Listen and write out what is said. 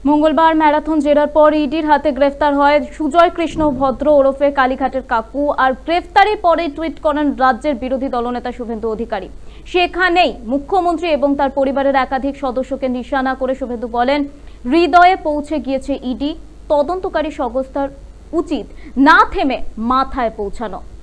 মঙ্গলবার ম্যারাথন জেরার পর ইডির হাতে গ্রেফতার হয় সুজয় কৃষ্ণ ভদ্র ওরফে কালীঘাটের কাকু। আর গ্রেফতারের পরে টুইট করেন রাজ্যের বিরোধী দলনেতা শুভেন্দু অধিকারী। সেখানেই মুখ্যমন্ত্রী এবং তার পরিবারের একাধিক সদস্যকে নিশানা করে শুভেন্দু বলেন, হৃদয়ে পৌঁছে গিয়েছে ইডি, তদন্তকারী সংস্থার উচিত না থেমে মাথায় পৌঁছানো।